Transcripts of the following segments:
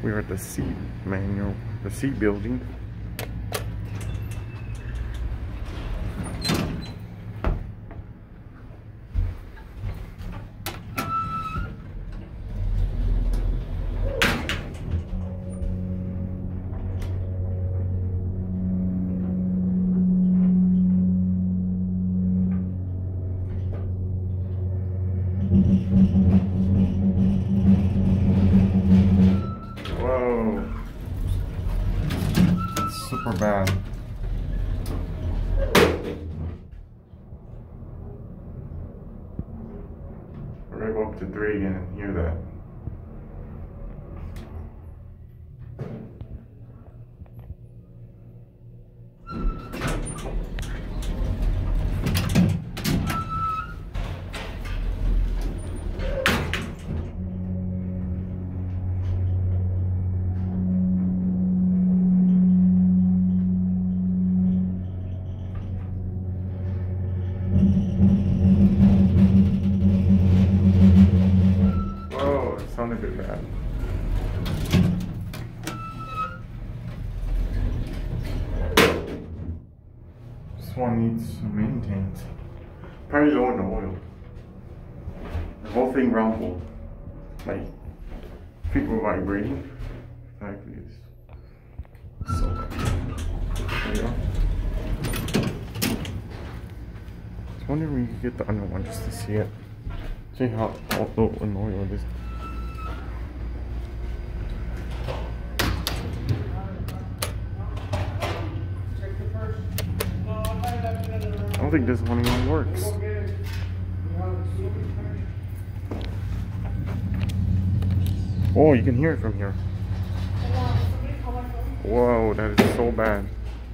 We're at the C building. Whoa, it's super bad. We're gonna go up to 3 again and hear that. Whoa, it sounded a bit bad. This one needs maintenance. Probably low in the oil. The whole thing rumbled. Like, feet were vibrating. Exactly. It's so bad. There you go. I was wondering if we could get the under one just to see it. See how low in the oil it is. I don't think this one even works. Oh, you can hear it from here. Whoa, that is so bad.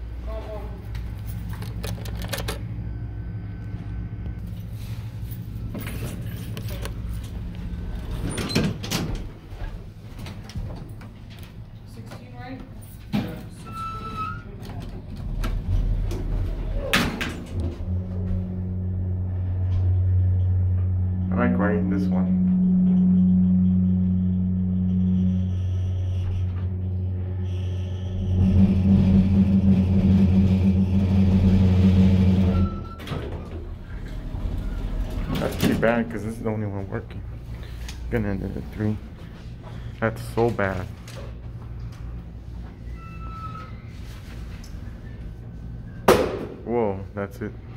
I like riding this one. That's pretty bad because this is the only one working. Gonna end it at 3. That's so bad. Whoa, that's it.